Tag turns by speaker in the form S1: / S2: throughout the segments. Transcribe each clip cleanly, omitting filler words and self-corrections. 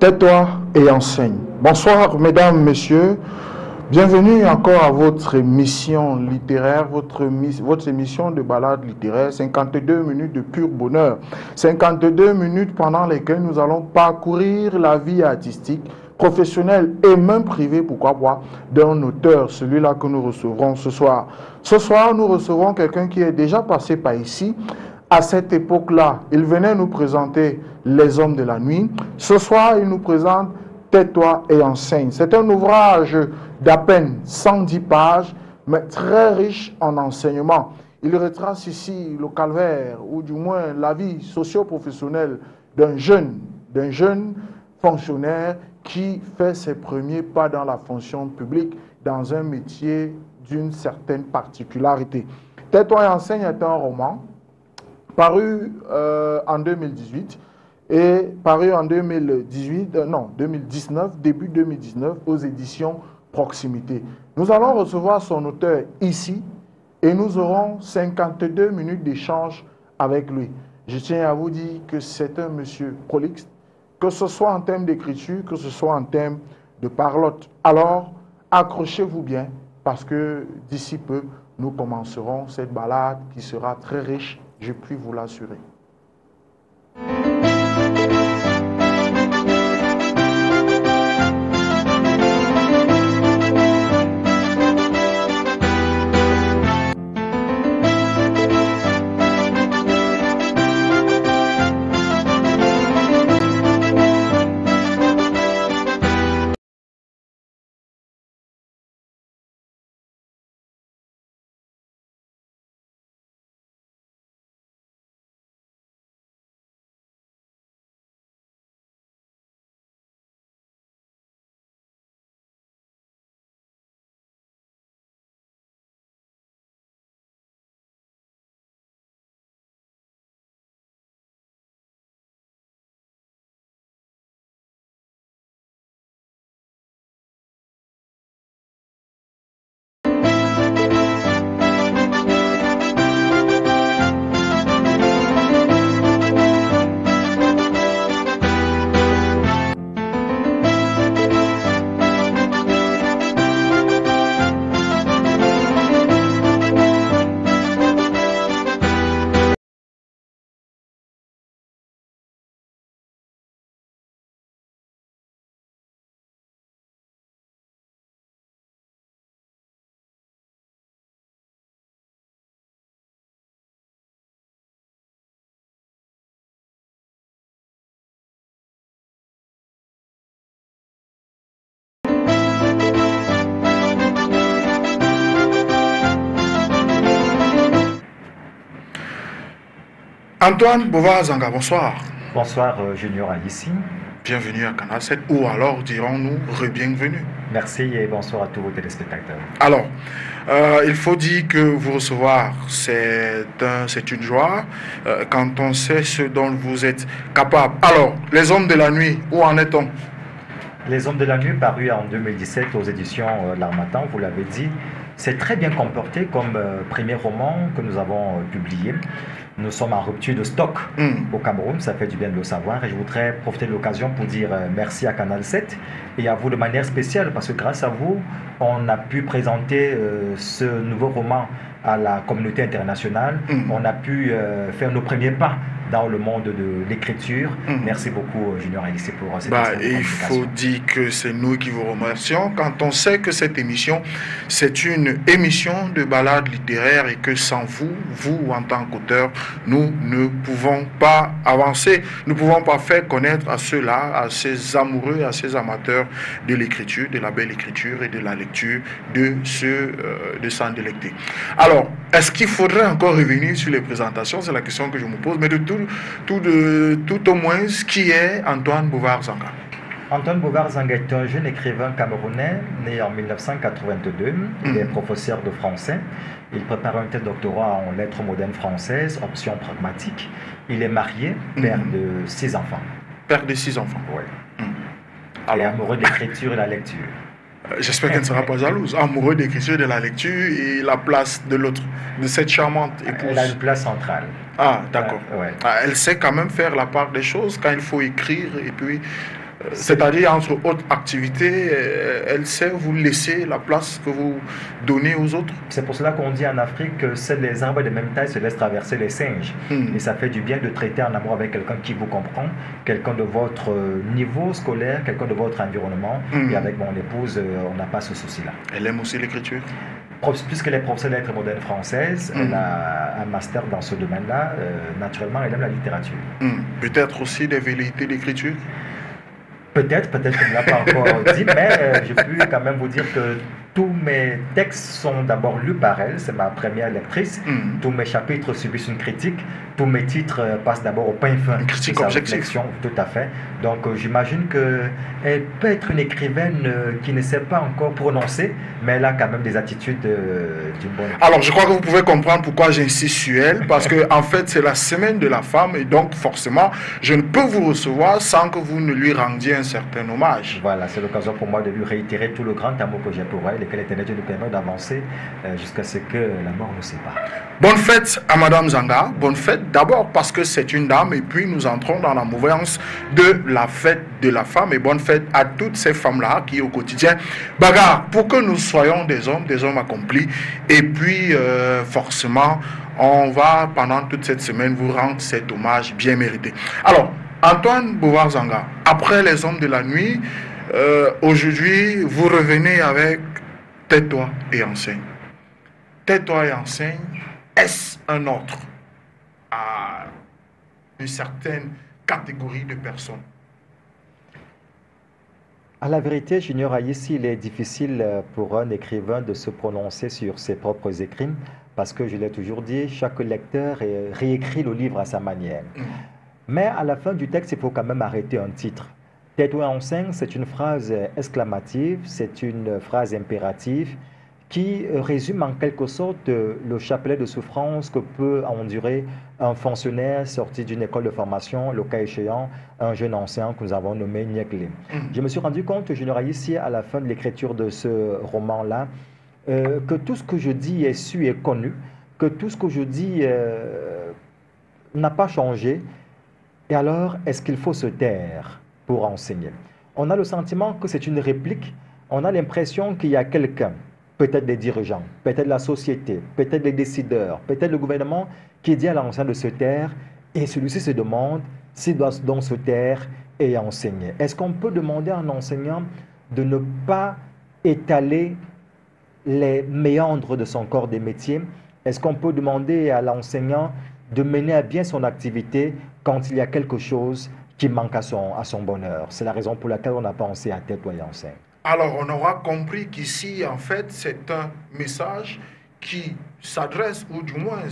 S1: Tais-toi et enseigne. Bonsoir, mesdames, messieurs. Bienvenue encore à votre émission littéraire, votre émission de balade littéraire, 52 minutes de pur bonheur. 52 minutes pendant lesquelles nous allons parcourir la vie artistique, professionnelle et même privée, pourquoi pas, d'un auteur, celui-là que nous recevrons ce soir. Ce soir, nous recevrons quelqu'un qui est déjà passé par ici. À cette époque-là, il venait nous présenter Les Hommes de la Nuit. Ce soir, il nous présente Tais-toi et enseigne. C'est un ouvrage d'à peine 110 pages, mais très riche en enseignements. Il retrace ici le calvaire, ou du moins la vie socio-professionnelle d'un jeune fonctionnaire qui fait ses premiers pas dans la fonction publique, dans un métier d'une certaine particularité. Tais-toi et enseigne est un roman paru en 2018 et paru en 2019, début 2019, aux éditions Proximité. Nous allons recevoir son auteur ici et nous aurons 52 minutes d'échange avec lui. Je tiens à vous dire que c'est un monsieur prolixe, que ce soit en termes d'écriture, que ce soit en termes de parlotte. Alors, accrochez-vous bien parce que d'ici peu, nous commencerons cette balade qui sera très riche, je puis vous l'assurer. Antoine Bouvard-Zanga, bonsoir.
S2: Bonsoir Junior Aïssi.
S1: Bienvenue à Canal 7, ou alors dirons-nous re-bienvenue.
S2: Merci et bonsoir à tous vos téléspectateurs.
S1: Alors, il faut dire que vous recevoir, c'est une joie quand on sait ce dont vous êtes capable. Alors, Les Hommes de la Nuit, où en est-on?
S2: Les Hommes de la Nuit, paru en 2017 aux éditions L'Harmattan, vous l'avez dit, c'est très bien comporté comme premier roman que nous avons publié. Nous sommes en rupture de stock au Cameroun, ça fait du bien de le savoir. Et je voudrais profiter de l'occasion pour dire merci à Canal 7 et à vous de manière spéciale, parce que grâce à vous, on a pu présenter ce nouveau roman à la communauté internationale. On a pu faire nos premiers pas dans le monde de l'écriture. Merci beaucoup, Junior Aïssi, pour cette
S1: il faut dire que c'est nous qui vous remercions quand on sait que cette émission, c'est une émission de balade littéraire et que sans vous, en tant qu'auteur, nous ne pouvons pas avancer. Nous ne pouvons pas faire connaître à ceux-là, à ces amoureux, à ces amateurs de l'écriture, de la belle écriture et de la lecture, de s'en délecter. Alors, est-ce qu'il faudrait encore revenir sur les présentations? C'est la question que je me pose, mais de tout au moins, qui est Antoine Bouvard-Zanga?
S2: Antoine Bouvard-Zanga est un jeune écrivain camerounais né en 1982. Il est professeur de français. Il prépare un tel doctorat en lettres modernes françaises, option pragmatique. Il est marié, père de 6 enfants.
S1: Père de 6 enfants?
S2: Oui. Alors, amoureux d'écriture et de la lecture.
S1: J'espère qu'elle ne sera pas jalouse. Amoureux d'écriture et de la lecture et la place de l'autre, de cette charmante épouse.
S2: Elle a une place centrale.
S1: Ah, d'accord.
S2: Ouais.
S1: Elle sait quand même faire la part des choses quand il faut écrire et puis C'est-à-dire, entre autres activités, elle sait vous laisser la place que vous donnez aux autres.
S2: C'est pour cela qu'on dit en Afrique que seuls les arbres de même taille se laissent traverser les singes. Et ça fait du bien de traiter en amour avec quelqu'un qui vous comprend, quelqu'un de votre niveau scolaire, quelqu'un de votre environnement. Et avec mon épouse, on n'a pas ce souci-là.
S1: Elle aime aussi l'écriture.
S2: Puisqu'elle est professeure de lettres modernes françaises, elle a un master dans ce domaine-là. Naturellement, elle aime la littérature.
S1: Peut-être aussi des velléités d'écriture.
S2: Peut-être qu'elle ne l'a pas encore dit, mais je peux quand même vous dire que tous mes textes sont d'abord lus par elle, c'est ma première lectrice. Tous mes chapitres subissent une critique, tous mes titres passent d'abord au pain fin.
S1: Une critique objective.
S2: Tout à fait. Donc j'imagine qu'elle peut être une écrivaine qui ne sait pas encore prononcer, mais elle a quand même des attitudes d'une bonne...
S1: Alors je crois que vous pouvez comprendre pourquoi j'insiste sur elle, parce que en fait c'est la semaine de la femme et donc forcément je ne peux vous recevoir sans que vous ne lui rendiez un certain hommage.
S2: Voilà, c'est l'occasion pour moi de lui réitérer tout le grand amour que j'ai pour elle et que l'Éternel Dieu nous permet d'avancer jusqu'à ce que la mort nous sépare.
S1: Bonne fête à Madame Zanga, bonne fête d'abord parce que c'est une dame et puis nous entrons dans la mouvance de la fête de la femme et bonne fête à toutes ces femmes-là qui au quotidien bagarrent pour que nous soyons des hommes accomplis et puis forcément on va pendant toute cette semaine vous rendre cet hommage bien mérité. Alors Antoine Bouvard-Zanga, après les hommes de la nuit, aujourd'hui vous revenez avec Tais-toi et enseigne. Tais-toi et enseigne, est-ce un ordre à une certaine catégorie de personnes?
S2: À la vérité, j'ignore ici, il est difficile pour un écrivain de se prononcer sur ses propres écrits, parce que je l'ai toujours dit, chaque lecteur réécrit le livre à sa manière. Mais à la fin du texte, il faut quand même arrêter un titre. Tais-toi et enseigne, c'est une phrase exclamative, c'est une phrase impérative qui résume en quelque sorte le chapelet de souffrance que peut endurer un fonctionnaire sorti d'une école de formation, le cas échéant, un jeune enseignant que nous avons nommé Nyekle. Je me suis rendu compte, je n'aurai ici à la fin de l'écriture de ce roman-là, que tout ce que je dis est su et connu, que tout ce que je dis n'a pas changé. Et alors, est-ce qu'il faut se taire pour enseigner? On a le sentiment que c'est une réplique, on a l'impression qu'il y a quelqu'un, peut-être des dirigeants, peut-être la société, peut-être les décideurs, peut-être le gouvernement qui dit à l'enseignant de se taire et celui-ci se demande s'il doit donc se taire et enseigner. Est-ce qu'on peut demander à un enseignant de ne pas étaler les méandres de son corps des métiers? Est-ce qu'on peut demander à l'enseignant de mener à bien son activité quand il y a quelque chose qui manque à son bonheur? C'est la raison pour laquelle on a pensé à Tais-toi et enseigne.
S1: Alors, on aura compris qu'ici, en fait, c'est un message qui s'adresse, ou du moins,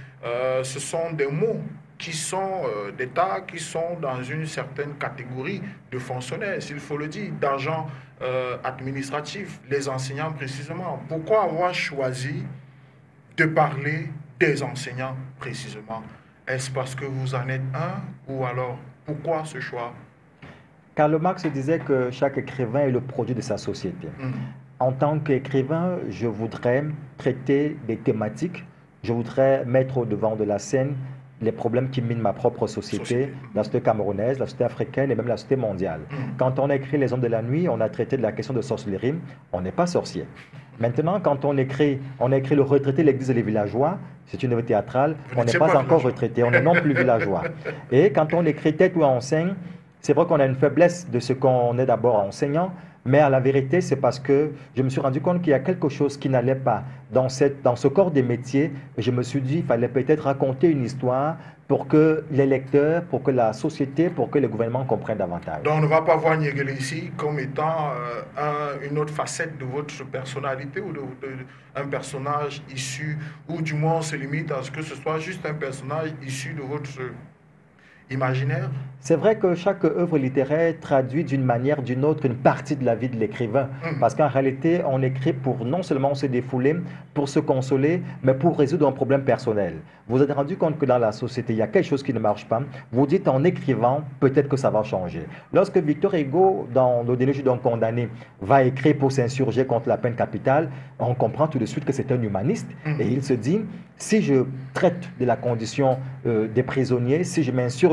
S1: ce sont des mots qui sont d'État, qui sont dans une certaine catégorie de fonctionnaires, s'il faut le dire, d'agents administratifs, les enseignants précisément. Pourquoi avoir choisi de parler des enseignants précisément? Est-ce parce que vous en êtes un, ou alors pourquoi ce choix?
S2: Karl Marx disait que chaque écrivain est le produit de sa société. En tant qu'écrivain, je voudrais traiter des thématiques, je voudrais mettre au devant de la scène les problèmes qui minent ma propre société, la société camerounaise, la société africaine et même la société mondiale. Quand on a écrit Les Hommes de la Nuit, on a traité de la question de sorcellerie, on n'est pas sorcier. Maintenant, quand on a écrit Le retraité, l'église et les villageois, c'est une œuvre théâtrale, on n'est pas encore retraité, on est non plus villageois. Et quand on écrit Tais-toi et enseigne, c'est vrai qu'on a une faiblesse de ce qu'on est d'abord enseignant, mais à la vérité, c'est parce que je me suis rendu compte qu'il y a quelque chose qui n'allait pas dans ce corps des métiers. Et je me suis dit qu'il fallait peut-être raconter une histoire pour que les lecteurs, pour que la société, pour que le gouvernement comprennent davantage.
S1: Donc on ne va pas voir Nyekle ici comme étant une autre facette de votre personnalité ou un personnage issu, ou du moins on se limite à ce que ce soit juste un personnage issu de votre imaginaire?
S2: C'est vrai que chaque œuvre littéraire traduit d'une manière ou d'une autre une partie de la vie de l'écrivain. Parce qu'en réalité, on écrit pour non seulement se défouler, pour se consoler, mais pour résoudre un problème personnel. Vous vous êtes rendu compte que dans la société, il y a quelque chose qui ne marche pas. Vous dites en écrivant, peut-être que ça va changer. Lorsque Victor Hugo, dans Le Dernier jour d'un condamné, va écrire pour s'insurger contre la peine capitale, on comprend tout de suite que c'est un humaniste. Et il se dit, si je traite de la condition des prisonniers, si je m'insurge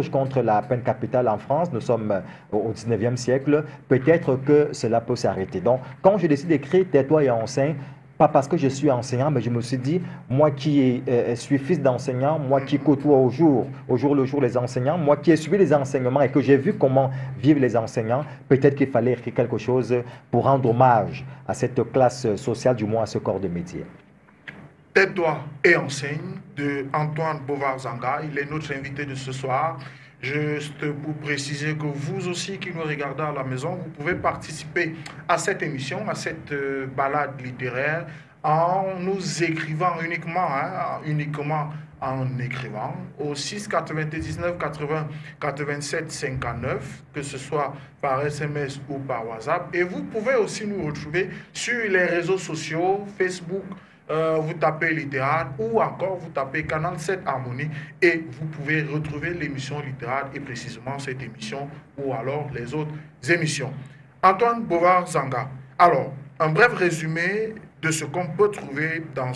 S2: s'insurge contre la peine capitale en France, nous sommes au 19e siècle, peut-être que cela peut s'arrêter. Donc, quand je décide d'écrire Tais-toi et enseigne, pas parce que je suis enseignant, mais je me suis dit, moi qui suis fils d'enseignant, moi qui côtoie au jour le jour les enseignants, moi qui ai suivi les enseignements et que j'ai vu comment vivent les enseignants, peut-être qu'il fallait écrire quelque chose pour rendre hommage à cette classe sociale, du moins à ce corps de métier.
S1: Tais-toi et enseigne de Antoine Bovar-Zanga. Il est notre invité de ce soir. Juste pour préciser que vous aussi qui nous regardez à la maison, vous pouvez participer à cette émission, à cette balade littéraire en nous écrivant uniquement en écrivant au 6 99 80 87 59, que ce soit par SMS ou par WhatsApp. Et vous pouvez aussi nous retrouver sur les réseaux sociaux, Facebook, vous tapez littéral ou encore vous tapez Canal 7 Harmonie et vous pouvez retrouver l'émission littéral et précisément cette émission ou alors les autres émissions. Antoine Bovar-Zanga. Alors, un bref résumé de ce qu'on peut trouver dans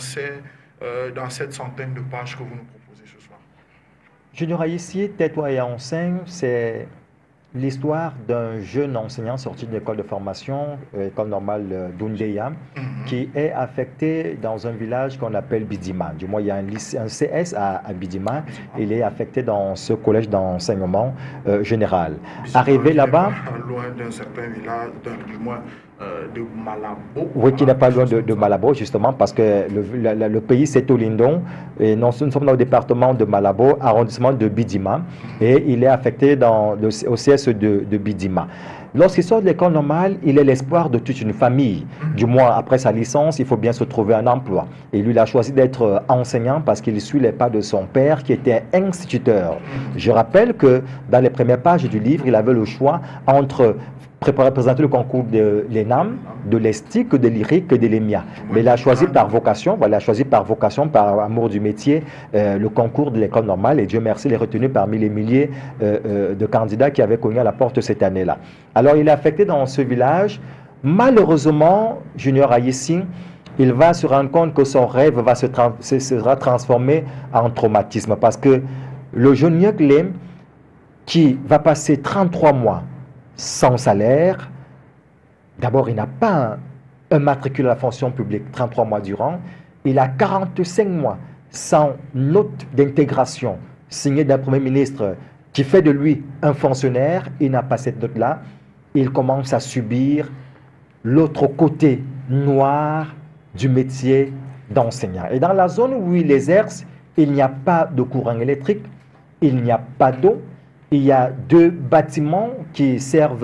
S1: cette centaine de pages que vous nous proposez ce soir.
S2: Junior ici, Tais-toi et enseigne, c'est l'histoire d'un jeune enseignant sorti de l'école de formation, école normale d'Oundeya, qui est affecté dans un village qu'on appelle Bidima. Du moins, il y a un CS à Bidima. Il est affecté dans ce collège d'enseignement général. Arrivé là-bas...
S1: Loin d'un certain village, du moins de Malabo.
S2: Oui, qui n'est pas loin de Malabo, justement, parce que le pays, c'est Olindon. Et nous sommes dans le département de Malabo, arrondissement de Bidima. Et il est affecté au CS de Bidima. Lorsqu'il sort de l'école normale, il est l'espoir de toute une famille. Du moins, après sa licence, il faut bien se trouver un emploi. Et lui, il a choisi d'être enseignant parce qu'il suit les pas de son père qui était instituteur. Je rappelle que dans les premières pages du livre, il avait le choix entre présenter le concours de l'ENAM, de l'ESTIC, de l'IRIC et de l'EMIA. Mais il a choisi par vocation, par amour du métier, le concours de l'école normale. Et Dieu merci, il est retenu parmi les milliers de candidats qui avaient cogné à la porte cette année-là. Alors, il est affecté dans ce village. Malheureusement, Junior Ayessi, il va se rendre compte que son rêve sera transformé en traumatisme. Parce que le jeune Nyegle, qui va passer 33 mois sans salaire, d'abord, il n'a pas un matricule à la fonction publique 33 mois durant. Il a 45 mois sans note d'intégration signée d'un Premier ministre qui fait de lui un fonctionnaire. Il n'a pas cette note-là. Il commence à subir l'autre côté noir du métier d'enseignant. Et dans la zone où il exerce, il n'y a pas de courant électrique, il n'y a pas d'eau. Il y a 2 bâtiments qui servent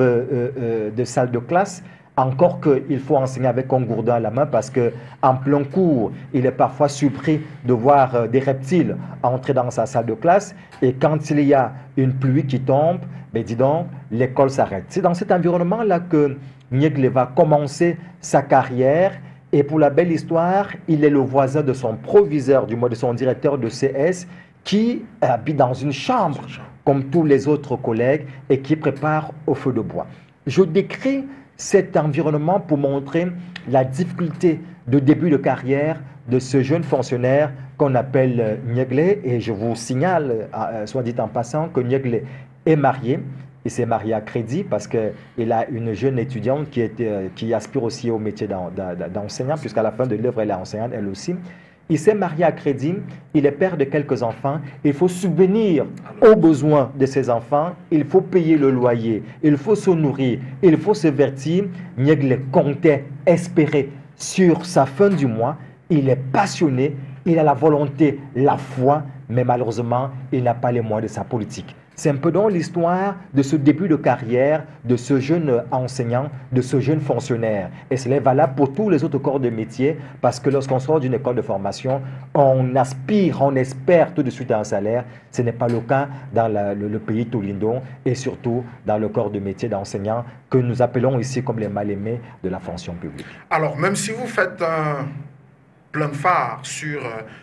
S2: de salle de classe, encore qu'il faut enseigner avec un gourdin à la main parce qu'en plein cours, il est parfois surpris de voir des reptiles entrer dans sa salle de classe. Et quand il y a une pluie qui tombe, ben dis donc, l'école s'arrête. C'est dans cet environnement-là que Nyegle va commencer sa carrière. Et pour la belle histoire, il est le voisin de son proviseur, du moins de son directeur de CS, qui habite dans une chambre comme tous les autres collègues et qui prépare au feu de bois. Je décris cet environnement pour montrer la difficulté de début de carrière de ce jeune fonctionnaire qu'on appelle Nyegle. Et je vous signale, soit dit en passant, que Nyegle est marié. Il s'est marié à crédit parce qu'il a une jeune étudiante qui aspire aussi au métier d'enseignant, puisqu'à la fin de l'œuvre, elle est enseignante elle aussi. Il s'est marié à crédit, il est père de quelques enfants, il faut subvenir aux besoins de ses enfants, il faut payer le loyer, il faut se nourrir, il faut se vertir. Nyegle comptait espérer sur sa fin du mois, il est passionné, il a la volonté, la foi, mais malheureusement, il n'a pas les moyens de sa politique. C'est un peu donc l'histoire de ce début de carrière, de ce jeune enseignant, de ce jeune fonctionnaire. Et cela est valable pour tous les autres corps de métier, parce que lorsqu'on sort d'une école de formation, on aspire, on espère tout de suite à un salaire. Ce n'est pas le cas dans le pays Tolindon et surtout dans le corps de métier d'enseignant que nous appelons ici comme les mal-aimés de la fonction publique.
S1: Alors, même si vous faites un plein de phare sur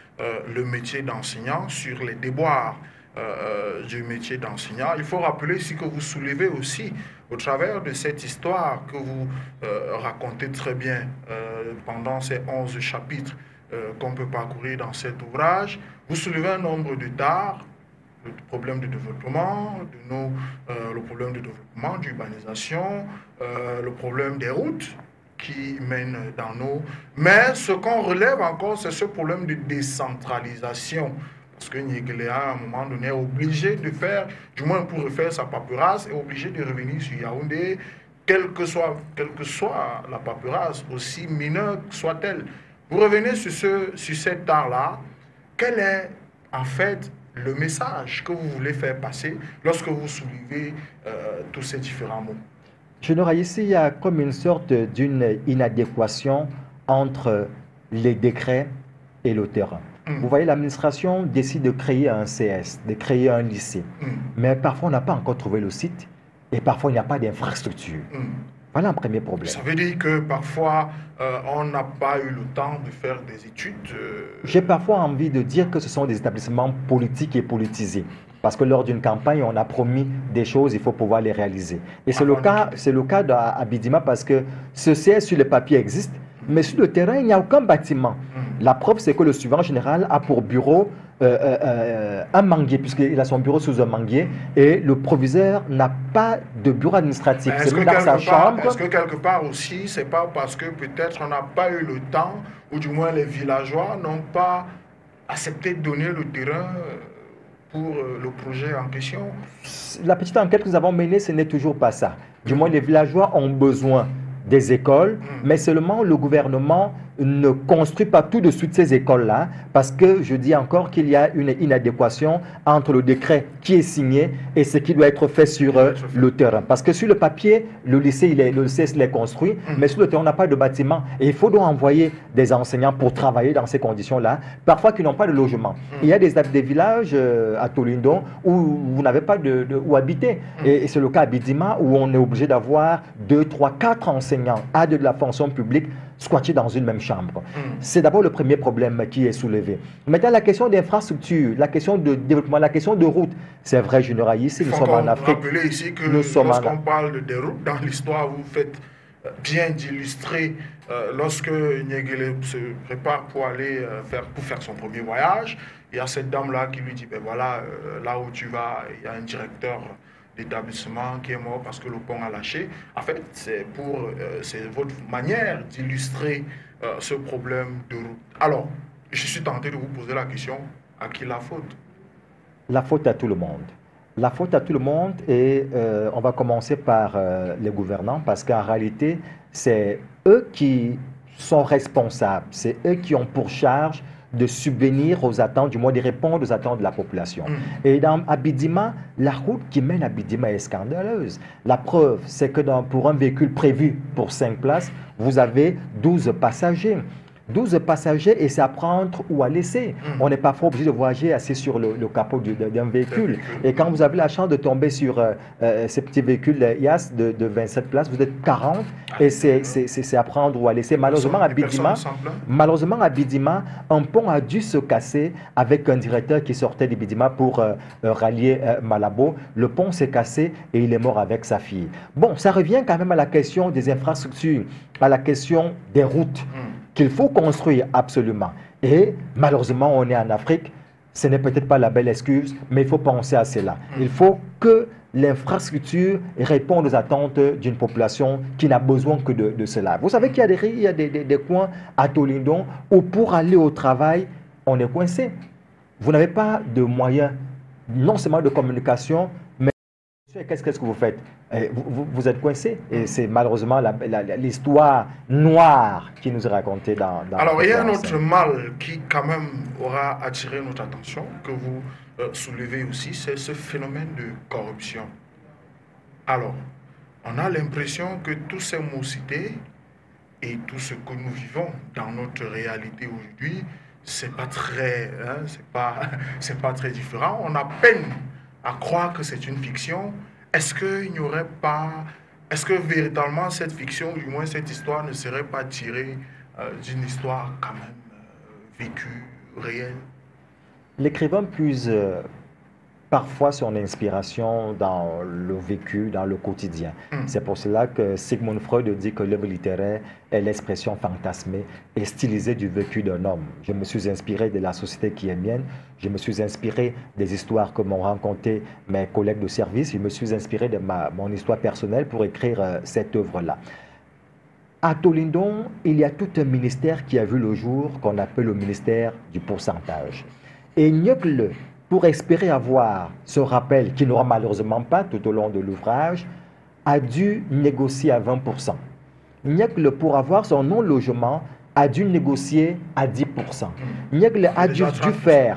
S1: le métier d'enseignant, sur les déboires du métier d'enseignant, il faut rappeler ici que vous soulevez aussi, au travers de cette histoire que vous racontez très bien pendant ces 11 chapitres qu'on peut parcourir dans cet ouvrage, vous soulevez un nombre de tares le problème de développement, le problème de développement, d'urbanisation, le problème des routes qui mènent dans nos... Mais ce qu'on relève encore, c'est ce problème de décentralisation. Parce que Nigeria, à un moment donné, est obligé de faire, du moins pour refaire sa paperasse, est obligé de revenir sur Yaoundé, quelle que soit la paperasse, aussi mineure soit-elle. Vous revenez sur cet art-là, quel est en fait le message que vous voulez faire passer lorsque vous soulevez tous ces différents mots?
S2: Je n'aurais ici, il y a comme une sorte d'une inadéquation entre les décrets et le terrain. Vous voyez, l'administration décide de créer un CS, de créer un lycée. Mais parfois, on n'a pas encore trouvé le site et parfois, il n'y a pas d'infrastructure. Voilà un premier problème.
S1: Ça veut dire que parfois, on n'a pas eu le temps de faire des études.
S2: J'ai parfois envie de dire que ce sont des établissements politiques et politisés. Parce que lors d'une campagne, on a promis des choses, il faut pouvoir les réaliser. Et c'est le cas à Bidima parce que ce CS sur le papier existe, mais sur le terrain, il n'y a aucun bâtiment. La preuve, c'est que le suivant général a pour bureau un manguier, puisqu'il a son bureau sous un manguier, et le proviseur n'a pas de bureau administratif.
S1: C'est dans sa chambre. Est-ce que quelque part aussi, c'est pas parce que peut-être on n'a pas eu le temps, ou du moins les villageois n'ont pas accepté de donner le terrain pour le projet en question?
S2: La petite enquête que nous avons menée, ce n'est toujours pas ça. Du moins, les villageois ont besoin des écoles, mais seulement le gouvernement ne construit pas tout de suite ces écoles-là, parce que je dis encore qu'il y a une inadéquation entre le décret qui est signé et ce qui doit être fait sur le terrain. Parce que sur le papier, le lycée, le CS est construit, mais sur le terrain, on n'a pas de bâtiment. Et il faut donc envoyer des enseignants pour travailler dans ces conditions-là, parfois qui n'ont pas de logement. Il y a des villages à Tolindon où vous n'avez pas où habiter. Et c'est le cas à Bidima où on est obligé d'avoir 2, 3, 4 enseignants à de la fonction publique squattés dans une même chambre. C'est d'abord le premier problème qui est soulevé. Maintenant, la question d'infrastructure, la question de développement, la question de route, c'est vrai, je n'aurai ici, nous sommes en Afrique.
S1: Il faut rappeler ici que lorsqu'on parle des routes dans l'histoire, vous faites bien d'illustrer lorsque Niéguélé se prépare pour aller faire son premier voyage. Il y a cette dame-là qui lui dit, ben voilà, là où tu vas, il y a un directeur d'établissement qui est mort parce que le pont a lâché. En fait, c'est votre manière d'illustrer ce problème de route. Alors, je suis tenté de vous poser la question, à qui la faute?
S2: La faute à tout le monde. La faute à tout le monde et on va commencer par les gouvernants parce qu'en réalité, c'est eux qui sont responsables, c'est eux qui ont pour charge de subvenir aux attentes, du moins de répondre aux attentes de la population. Et à Bidima, la route qui mène à Bidima est scandaleuse. La preuve, c'est que pour un véhicule prévu pour 5 places, vous avez 12 passagers. 12 passagers et c'est à prendre ou à laisser. On n'est pas obligé de voyager assis sur le capot d'un véhicule. Et quand vous avez la chance de tomber sur ces petits véhicules IAS de 27 places, vous êtes 40 et c'est à prendre ou à laisser. Malheureusement à Bidima, un pont a dû se casser avec un directeur qui sortait de Bidima pour rallier Malabo. Le pont s'est cassé et il est mort avec sa fille. Bon, ça revient quand même à la question des infrastructures, à la question des routes qu'il faut construire absolument. Et malheureusement, on est en Afrique, ce n'est peut-être pas la belle excuse, mais il faut penser à cela. Il faut que l'infrastructure réponde aux attentes d'une population qui n'a besoin que de cela. Vous savez qu'il y a des coins à Tolindon où pour aller au travail, on est coincé. Vous n'avez pas de moyens, non seulement de communication, mais qu'est-ce que vous faites? Vous êtes coincé et c'est malheureusement l'histoire noire qui nous est racontée dans
S1: Alors, il y a un autre mal qui quand même aura attiré notre attention, que vous soulevez aussi, c'est ce phénomène de corruption. Alors, on a l'impression que tous ces mots cités et tout ce que nous vivons dans notre réalité aujourd'hui, c'est pas très, c'est pas très différent. On a peine à croire que c'est une fiction. Est-ce qu'il n'y aurait pas... Est-ce que véritablement cette fiction, du moins cette histoire, ne serait pas tirée d'une histoire quand même vécue, réelle?
S2: L'écrivain puise parfois son inspiration dans le vécu, dans le quotidien. C'est pour cela que Sigmund Freud dit que l'œuvre littéraire est l'expression fantasmée et stylisée du vécu d'un homme. Je me suis inspiré de la société qui est mienne, je me suis inspiré des histoires que m'ont racontées mes collègues de service, je me suis inspiré de mon histoire personnelle pour écrire cette œuvre-là. À Tolindon, il y a tout un ministère qui a vu le jour, qu'on appelle le ministère du pourcentage. Et Nieucle, pour espérer avoir ce rappel qu'il n'aura malheureusement pas tout au long de l'ouvrage, a dû négocier à 20%. Nieucle, pour avoir son non-logement, a dû négocier à 10%. Nieucle a dû faire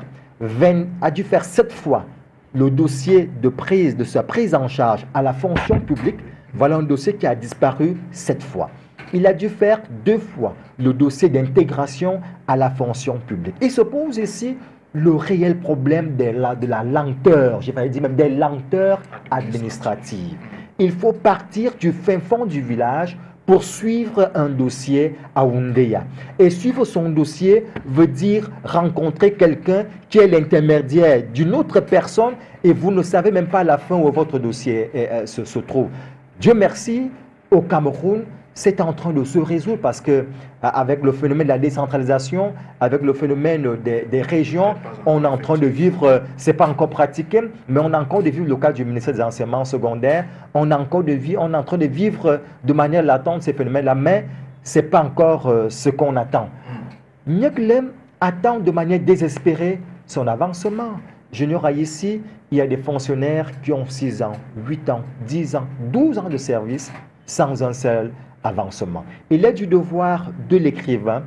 S2: 7 fois le dossier de sa prise en charge à la fonction publique. Voilà un dossier qui a disparu 7 fois. Il a dû faire 2 fois le dossier d'intégration à la fonction publique. Il se pose ici le réel problème de la lenteur, j'ai failli dire même des lenteurs administratives. Il faut partir du fin fond du village pour suivre un dossier à Oundeya. Et suivre son dossier veut dire rencontrer quelqu'un qui est l'intermédiaire d'une autre personne et vous ne savez même pas à la fin où votre dossier se trouve. Dieu merci, au Cameroun, c'est en train de se résoudre parce que avec le phénomène de la décentralisation, avec le phénomène des régions, on est en train de vivre, c'est pas encore pratiqué, mais on est encore de vivre le cas du ministère des enseignements secondaires, on est en train de vivre de manière latente ces phénomènes-là, mais c'est pas encore ce qu'on attend. Nieucle attend de manière désespérée son avancement. J'ignore ici, il y a des fonctionnaires qui ont 6 ans, 8 ans, 10 ans, 12 ans de service sans un seul avancement. Il est du devoir de l'écrivain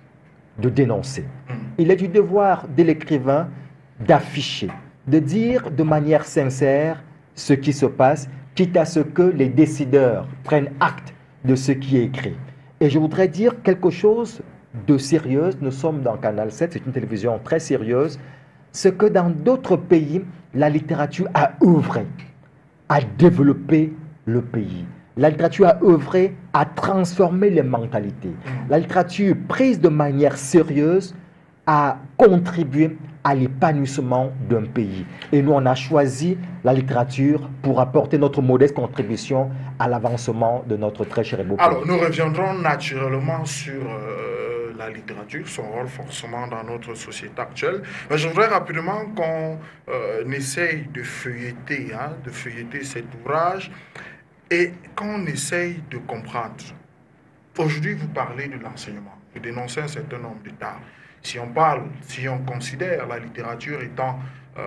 S2: de dénoncer. Il est du devoir de l'écrivain d'afficher, de dire de manière sincère ce qui se passe, quitte à ce que les décideurs prennent acte de ce qui est écrit. Et je voudrais dire quelque chose de sérieux. Nous sommes dans Canal 7, c'est une télévision très sérieuse. Ce que dans d'autres pays, la littérature a œuvré à développer le pays. La littérature a œuvré à transformer les mentalités. La littérature, prise de manière sérieuse, a contribué à l'épanouissement d'un pays. Et nous, on a choisi la littérature pour apporter notre modeste contribution à l'avancement de notre très cher et beau pays.
S1: Alors, nous reviendrons naturellement sur la littérature, son rôle forcément dans notre société actuelle. Mais je voudrais rapidement qu'on essaye de feuilleter cet ouvrage. Et quand on essaye de comprendre, aujourd'hui vous parlez de l'enseignement, vous dénoncez un certain nombre d'états. Si on considère la littérature étant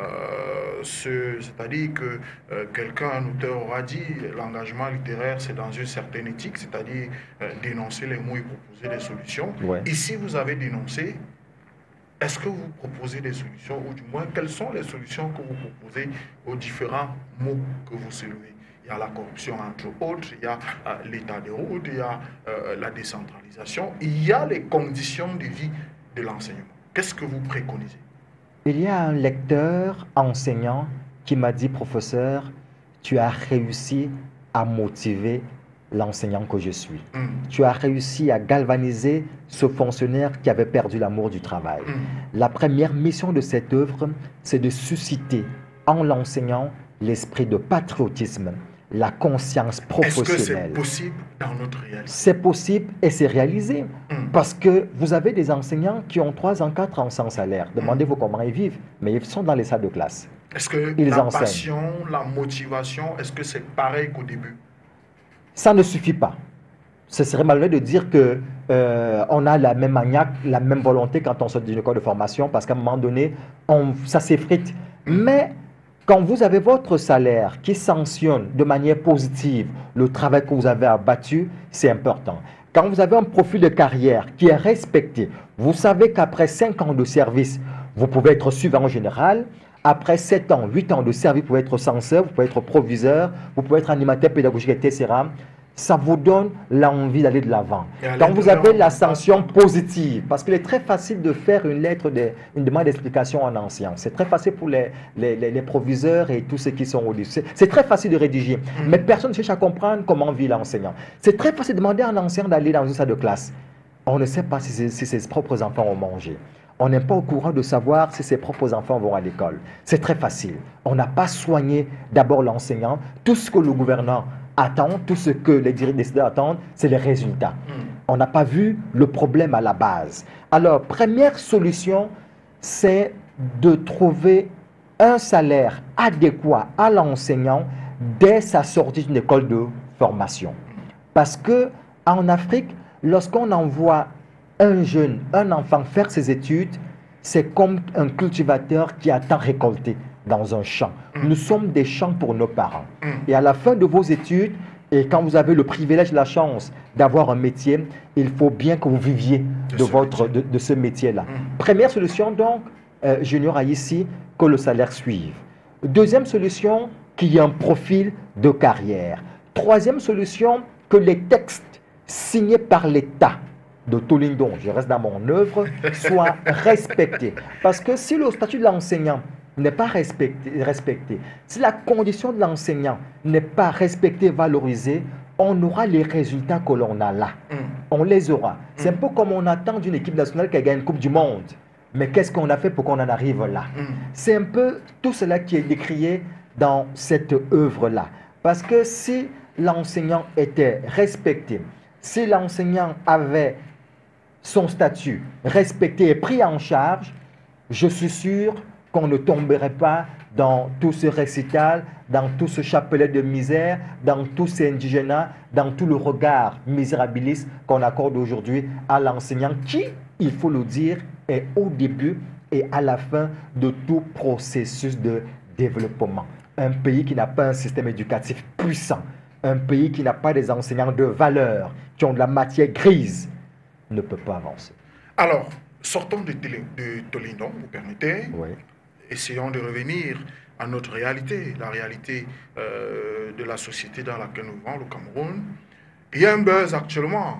S1: c'est-à-dire que quelqu'un, un auteur aura dit l'engagement littéraire c'est dans une certaine éthique, c'est-à-dire dénoncer les mots et proposer des solutions.
S2: Ouais.
S1: Ici vous avez dénoncé, est-ce que vous proposez des solutions, ou du moins quelles sont les solutions que vous proposez aux différents mots que vous soulevez? Il y a la corruption entre autres, il y a l'état des routes, il y a la décentralisation, il y a les conditions de vie de l'enseignement. Qu'est-ce que vous préconisez?
S2: Il y a un lecteur enseignant qui m'a dit, professeur, tu as réussi à motiver l'enseignant que je suis. Tu as réussi à galvaniser ce fonctionnaire qui avait perdu l'amour du travail. La première mission de cette œuvre, c'est de susciter en l'enseignant l'esprit de patriotisme, la conscience professionnelle.
S1: Est-ce que c'est possible dans notre réalité?
S2: C'est possible et c'est réalisé. Parce que vous avez des enseignants qui ont 3 ans, 4 ans sans salaire. Demandez-vous comment ils vivent, mais ils sont dans les salles de classe.
S1: Est-ce que
S2: ils
S1: la
S2: enseignent.
S1: Passion, la motivation, est-ce que c'est pareil qu'au début?
S2: Ça ne suffit pas. Ce serait malheureux de dire que on a la même maniaque, la même volonté quand on sort d'une école de formation, parce qu'à un moment donné, ça s'effrite. Mais quand vous avez votre salaire qui sanctionne de manière positive le travail que vous avez abattu, c'est important. Quand vous avez un profil de carrière qui est respecté, vous savez qu'après 5 ans de service, vous pouvez être suivant général. Après 7 ans, 8 ans de service, vous pouvez être censeur, vous pouvez être proviseur, vous pouvez être animateur pédagogique, etc. Ça vous donne l'envie d'aller de l'avant. Quand vous avez la sanction positive, parce qu'il est très facile de faire une demande d'explication en ancien. C'est très facile pour les proviseurs et tous ceux qui sont au lycée. C'est très facile de rédiger, mais personne ne cherche à comprendre comment vit l'enseignant. C'est très facile de demander à un enseignant d'aller dans une salle de classe. On ne sait pas si ses propres enfants ont mangé.
S3: on n'est pas au courant de savoir si ses propres enfants vont à l'école. C'est très facile. On n'a pas soigné d'abord l'enseignant. Tout ce que le gouvernement attend, tout ce que les décideurs attendent, c'est les résultats. On n'a pas vu le problème à la base. Alors, première solution, c'est de trouver un salaire adéquat à l'enseignant dès sa sortie d'une école de formation. Parce que en Afrique, lorsqu'on envoie un jeune, un enfant faire ses études, c'est comme un cultivateur qui attend récolter dans un champ. Nous sommes des champs pour nos parents. Et à la fin de vos études, et quand vous avez le privilège, la chance d'avoir un métier, il faut bien que vous viviez de ce métier-là. Première solution donc, Junior ici, que le salaire suive. Deuxième solution, qu'il y ait un profil de carrière. Troisième solution, que les textes signés par l'État de Tolindon, je reste dans mon œuvre, soient respectés. Parce que si le statut de l'enseignant n'est pas respecté, si la condition de l'enseignant n'est pas respectée, valorisée, on aura les résultats que l'on a là. On les aura. C'est un peu comme on attend d'une équipe nationale qui gagne une Coupe du Monde. Mais qu'est-ce qu'on a fait pour qu'on en arrive là? C'est un peu tout cela qui est décrié dans cette œuvre-là. Parce que si l'enseignant était respecté, si l'enseignant avait son statut respecté et pris en charge, je suis sûr qu'on ne tomberait pas dans tout ce récital, dans tout ce chapelet de misère, dans tout ce indigénat, dans tout le regard misérabiliste qu'on accorde aujourd'hui à l'enseignant qui, il faut le dire, est au début et à la fin de tout processus de développement. Un pays qui n'a pas un système éducatif puissant, un pays qui n'a pas des enseignants de valeur, qui ont de la matière grise, ne peut pas avancer.
S1: Alors, sortons de Tolindon, vous permettez.
S3: Oui.
S1: Essayons de revenir à notre réalité, la réalité de la société dans laquelle nous vivons, le Cameroun. Il y a un buzz actuellement,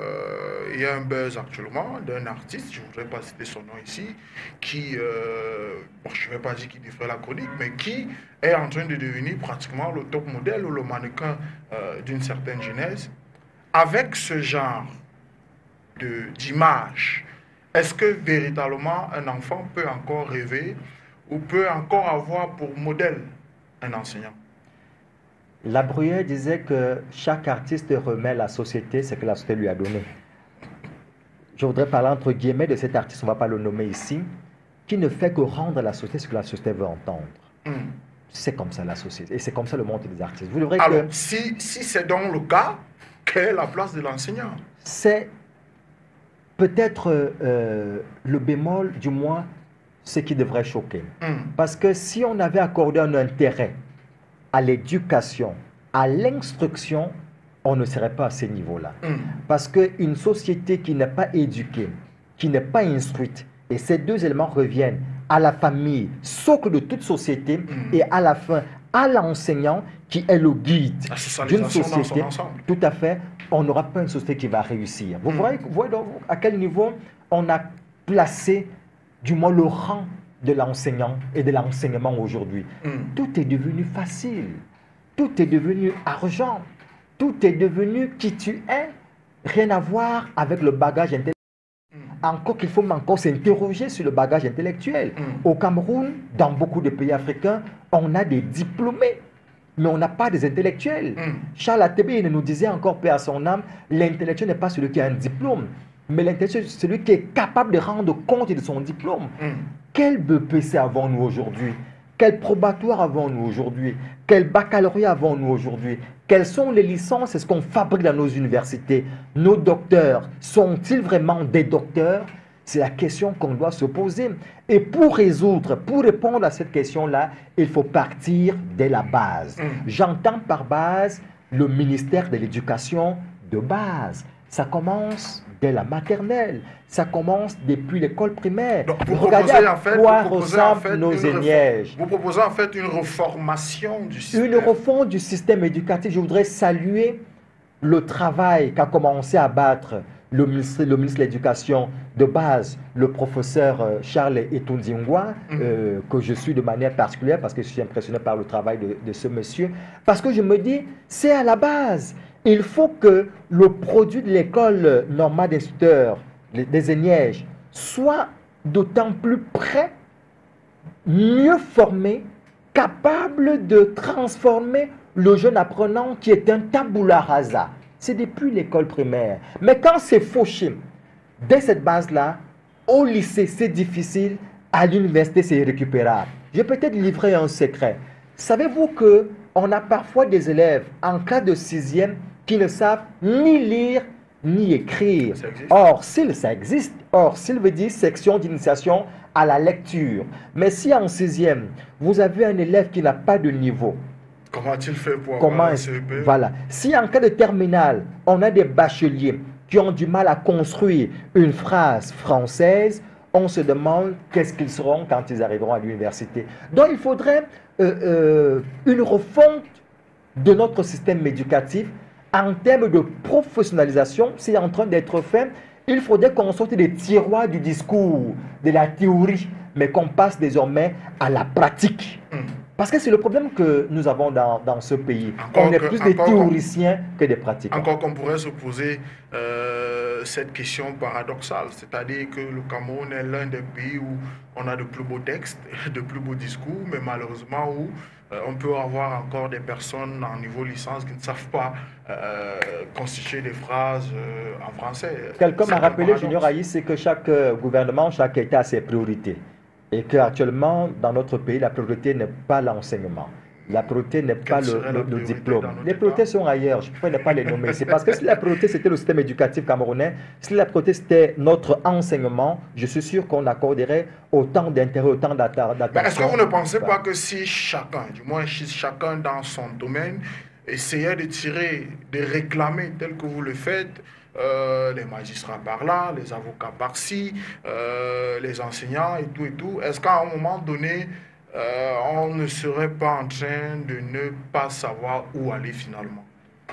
S1: d'un artiste, je ne voudrais pas citer son nom ici, qui, je ne vais pas dire qu'il défrait la chronique, mais qui est en train de devenir pratiquement le top modèle ou le mannequin d'une certaine jeunesse. Avec ce genre d'image, est-ce que véritablement un enfant peut encore rêver ou peut encore avoir pour modèle un enseignant?
S3: La Bruyère disait que chaque artiste remet à la société ce que la société lui a donné. Je voudrais parler entre guillemets de cet artiste, on ne va pas le nommer ici, qui ne fait que rendre à la société ce que la société veut entendre. C'est comme ça la société, et c'est comme ça le monde des artistes. Vous devrez
S1: alors, si c'est donc le cas, quelle est la place de l'enseignant?
S3: C'est peut-être le bémol, du moins, ce qui devrait choquer. Parce que si on avait accordé un intérêt à l'éducation, à l'instruction, on ne serait pas à ces niveaux-là. Parce qu'une société qui n'est pas éduquée, qui n'est pas instruite, et ces deux éléments reviennent à la famille, socle de toute société, et à la fin, à l'enseignant qui est le guide d'une société, tout à fait, on n'aura pas une société qui va réussir. Vous voyez donc à quel niveau on a placé, du moins, le rang de l'enseignant et de l'enseignement aujourd'hui. Tout est devenu facile, tout est devenu argent, tout est devenu qui tu es, rien à voir avec le bagage intellectuel. Encore qu'il faut encore s'interroger sur le bagage intellectuel. Au Cameroun, dans beaucoup de pays africains, on a des diplômés, mais on n'a pas des intellectuels. Charles Atébé nous disait encore, paix à son âme, l'intellectuel n'est pas celui qui a un diplôme, mais l'intellectuel c'est celui qui est capable de rendre compte de son diplôme. Quel BPC avons-nous aujourd'hui? Quel probatoire avons-nous aujourd'hui? Quel baccalauréat avons-nous aujourd'hui? Quelles sont les licences? Est-ce qu'on fabrique dans nos universités? Nos docteurs, sont-ils vraiment des docteurs? C'est la question qu'on doit se poser. Et pour répondre à cette question-là, il faut partir dès la base. J'entends par base le ministère de l'Éducation de base. Ça commence dès la maternelle, ça commence depuis l'école primaire.
S1: Donc,
S3: regardez à quoi ressemblent nos aînés.
S1: Vous proposez en fait une reformation du système.
S3: Une refonte du système éducatif. Je voudrais saluer le travail qu'a commencé à battre le ministre de l'Éducation de base, le professeur Charles Etundingwa, que je suis de manière particulière parce que je suis impressionné par le travail de ce monsieur. Parce que je me dis, c'est à la base. Il faut que le produit de l'école normale d'instructeurs, des ENIEJ, soit d'autant plus prêts, mieux formés, capables de transformer le jeune apprenant qui est un tabula rasa. C'est depuis l'école primaire. Mais quand c'est fauché, dès cette base-là, au lycée, c'est difficile, à l'université, c'est irrécupérable. Je vais peut-être livrer un secret. Savez-vous qu'on a parfois des élèves en classe de 6e qui ne savent ni lire ni écrire. Or, ça existe. Or, s'il veut dire section d'initiation à la lecture. Mais si en 6e, vous avez un élève qui n'a pas de niveau,
S1: comment a-t-il fait pour avoir un CEP?
S3: Voilà. Si en cas de terminale, on a des bacheliers qui ont du mal à construire une phrase française, on se demande qu'est-ce qu'ils seront quand ils arriveront à l'université. Donc, il faudrait une refonte de notre système éducatif en termes de professionnalisation. C'est en train d'être fait. Il faudrait qu'on sorte des tiroirs du discours, de la théorie, mais qu'on passe désormais à la pratique. Parce que c'est le problème que nous avons dans ce pays. On est plus des théoriciens que des pratiquants.
S1: Encore qu'on pourrait se poser cette question paradoxale, c'est-à-dire que le Cameroun est l'un des pays où on a de plus beaux textes, de plus beaux discours, mais malheureusement où on peut avoir encore des personnes en niveau licence qui ne savent pas constituer des phrases en français.
S3: Quelqu'un m'a rappelé, Junior Aïs, c'est que chaque gouvernement, chaque État a ses priorités. Et qu'actuellement, dans notre pays, la priorité n'est pas l'enseignement. La priorité n'est pas le diplôme. Les priorités sont ailleurs. Je ne pourrais pas les nommer. C'est parce que si la priorité c'était le système éducatif camerounais, si la priorité c'était notre enseignement, je suis sûr qu'on accorderait autant d'intérêt, autant d'attention.
S1: Est-ce que vous ne pensez pas que si chacun, du moins si chacun dans son domaine, essayait de tirer, de réclamer tel que vous le faites, les magistrats par là, les avocats par-ci, les enseignants et tout, est-ce qu'à un moment donné, on ne serait pas en train de ne pas savoir où aller finalement?